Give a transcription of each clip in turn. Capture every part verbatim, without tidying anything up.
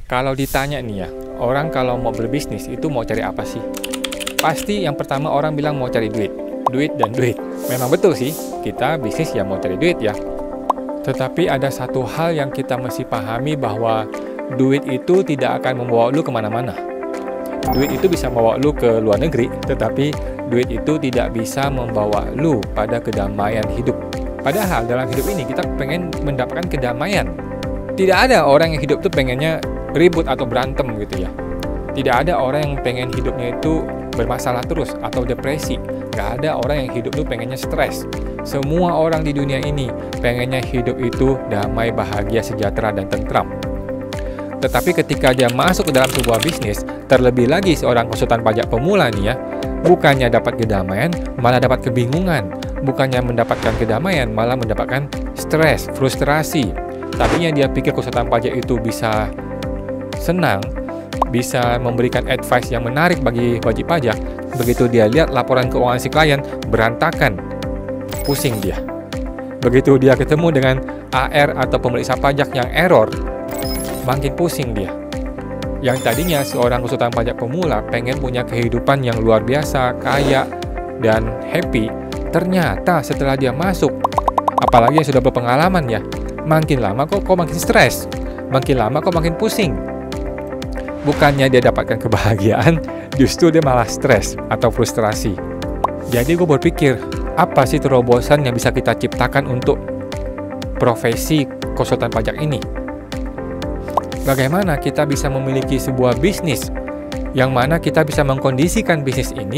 Kalau ditanya nih ya, orang kalau mau berbisnis itu mau cari apa sih? Pasti yang pertama orang bilang mau cari duit. Duit dan duit. Memang betul sih, kita bisnis ya mau cari duit ya. Tetapi ada satu hal yang kita mesti pahami bahwa duit itu tidak akan membawa lu kemana-mana. Duit itu bisa membawa lu ke luar negeri, tetapi duit itu tidak bisa membawa lu pada kedamaian hidup. Padahal dalam hidup ini kita pengen mendapatkan kedamaian. Tidak ada orang yang hidup tuh pengennya ribut atau berantem gitu ya. Tidak ada orang yang pengen hidupnya itu bermasalah terus atau depresi. Gak ada orang yang hidup tuh pengennya stres. Semua orang di dunia ini pengennya hidup itu damai, bahagia, sejahtera, dan tentram. Tetapi ketika dia masuk ke dalam sebuah bisnis, terlebih lagi seorang konsultan pajak pemula nih ya, bukannya dapat kedamaian, malah dapat kebingungan. Bukannya mendapatkan kedamaian, malah mendapatkan stres, frustrasi. Tadinya dia pikir konsultan pajak itu bisa senang, bisa memberikan advice yang menarik bagi wajib pajak. Begitu dia lihat laporan keuangan si klien, berantakan, pusing dia. Begitu dia ketemu dengan A R atau pemeriksa pajak yang error, makin pusing dia. Yang tadinya seorang konsultan pajak pemula pengen punya kehidupan yang luar biasa, kaya, dan happy, ternyata setelah dia masuk, apalagi yang sudah berpengalaman ya, makin lama kok kok makin stres, makin lama kok makin pusing. Bukannya dia dapatkan kebahagiaan, justru dia malah stres atau frustrasi. Jadi gue berpikir, apa sih terobosan yang bisa kita ciptakan untuk profesi konsultan pajak ini? Bagaimana kita bisa memiliki sebuah bisnis yang mana kita bisa mengkondisikan bisnis ini,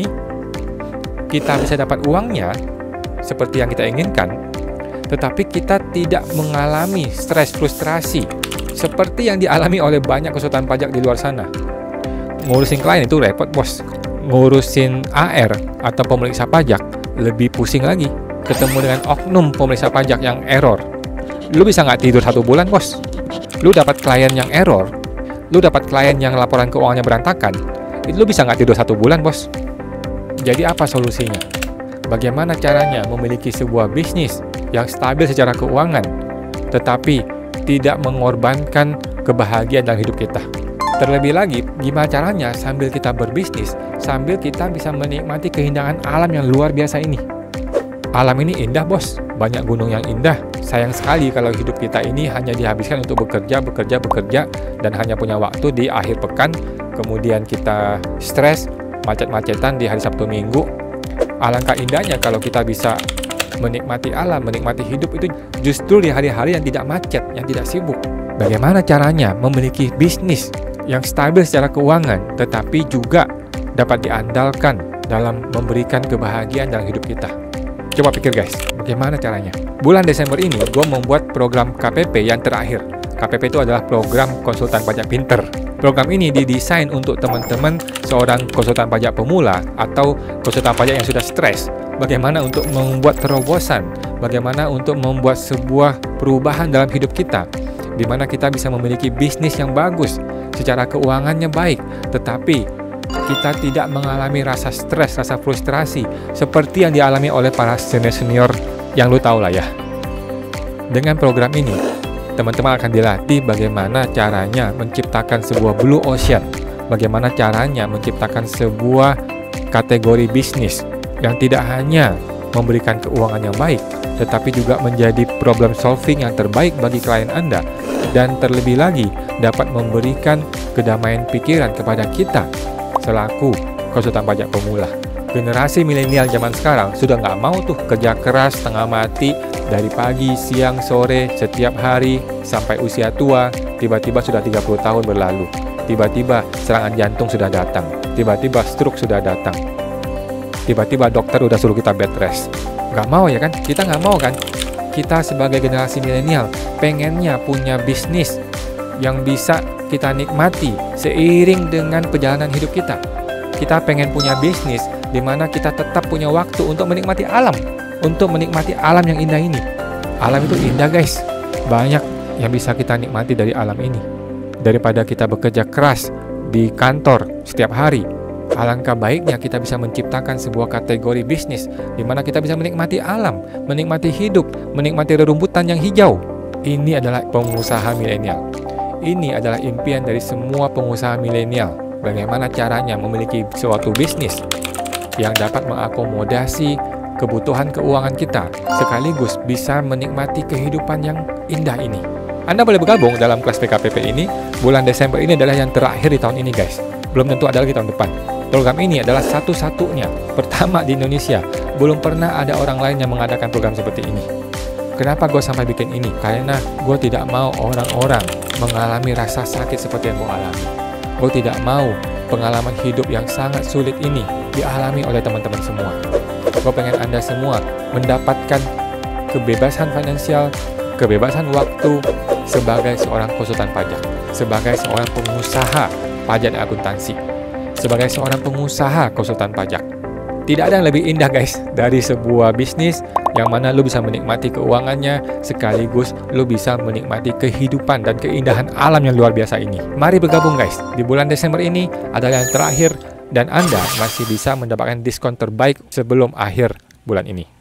kita bisa dapat uangnya seperti yang kita inginkan, tetapi kita tidak mengalami stres frustrasi seperti yang dialami oleh banyak konsultan pajak di luar sana. Ngurusin klien itu repot bos. Ngurusin A R atau pemeriksa pajak lebih pusing lagi. Ketemu dengan oknum pemeriksa pajak yang error, lu bisa nggak tidur satu bulan bos. Lu dapat klien yang error, lu dapat klien yang laporan keuangannya berantakan, itu lu bisa nggak tidur satu bulan bos. Jadi apa solusinya? Bagaimana caranya memiliki sebuah bisnis yang stabil secara keuangan, tetapi tidak mengorbankan kebahagiaan dalam hidup kita? Terlebih lagi, gimana caranya sambil kita berbisnis, sambil kita bisa menikmati keindahan alam yang luar biasa ini? Alam ini indah bos, banyak gunung yang indah. Sayang sekali kalau hidup kita ini hanya dihabiskan untuk bekerja, bekerja, bekerja, dan hanya punya waktu di akhir pekan, kemudian kita stres, macet-macetan di hari Sabtu Minggu. Alangkah indahnya kalau kita bisa menikmati alam, menikmati hidup itu justru di hari-hari yang tidak macet, yang tidak sibuk. Bagaimana caranya memiliki bisnis yang stabil secara keuangan, tetapi juga dapat diandalkan dalam memberikan kebahagiaan dalam hidup kita? Coba pikir guys, bagaimana caranya? Bulan Desember ini, gue membuat program K P P yang terakhir. K P P itu adalah program konsultan pajak pinter. Program ini didesain untuk teman-teman seorang konsultan pajak pemula atau konsultan pajak yang sudah stres. Bagaimana untuk membuat terobosan, bagaimana untuk membuat sebuah perubahan dalam hidup kita, di mana kita bisa memiliki bisnis yang bagus, secara keuangannya baik, tetapi kita tidak mengalami rasa stres, rasa frustrasi seperti yang dialami oleh para senior-senior yang lu tahu lah ya. Dengan program ini, teman-teman akan dilatih bagaimana caranya menciptakan sebuah blue ocean, bagaimana caranya menciptakan sebuah kategori bisnis yang tidak hanya memberikan keuangan yang baik, tetapi juga menjadi problem solving yang terbaik bagi klien Anda, dan terlebih lagi dapat memberikan kedamaian pikiran kepada kita selaku konsultan pajak pemula. Generasi milenial zaman sekarang sudah nggak mau tuh kerja keras setengah mati dari pagi, siang, sore, setiap hari sampai usia tua. Tiba-tiba sudah tiga puluh tahun berlalu, tiba-tiba serangan jantung sudah datang, tiba-tiba stroke sudah datang, tiba-tiba dokter udah suruh kita bed rest. Nggak mau ya kan? Kita nggak mau kan? Kita sebagai generasi milenial pengennya punya bisnis yang bisa kita nikmati seiring dengan perjalanan hidup kita. Kita pengen punya bisnis di mana kita tetap punya waktu untuk menikmati alam, untuk menikmati alam yang indah ini. Alam itu indah guys, banyak yang bisa kita nikmati dari alam ini. Daripada kita bekerja keras di kantor setiap hari, alangkah baiknya kita bisa menciptakan sebuah kategori bisnis di mana kita bisa menikmati alam, menikmati hidup, menikmati rerumputan yang hijau. Ini adalah pengusaha milenial. ini adalah impian dari semua pengusaha milenial. Bagaimana caranya memiliki suatu bisnis yang dapat mengakomodasi kebutuhan keuangan kita, sekaligus bisa menikmati kehidupan yang indah ini. Anda boleh bergabung dalam kelas P K P P ini. Bulan Desember ini adalah yang terakhir di tahun ini, guys. Belum tentu ada lagi tahun depan. Program ini adalah satu-satunya, pertama di Indonesia. Belum pernah ada orang lain yang mengadakan program seperti ini. Kenapa gue sampai bikin ini? Karena gue tidak mau orang-orang mengalami rasa sakit seperti yang gue alami. Gue tidak mau pengalaman hidup yang sangat sulit ini dialami oleh teman-teman semua. Gue pengen Anda semua mendapatkan kebebasan finansial, kebebasan waktu sebagai seorang konsultan pajak, sebagai seorang pengusaha pajak dan akuntansi, sebagai seorang pengusaha konsultan pajak. Tidak ada yang lebih indah, guys, dari sebuah bisnis yang mana lu bisa menikmati keuangannya, sekaligus lu bisa menikmati kehidupan dan keindahan alam yang luar biasa ini. Mari bergabung, guys. Di bulan Desember ini adalah yang terakhir dan Anda masih bisa mendapatkan diskon terbaik sebelum akhir bulan ini.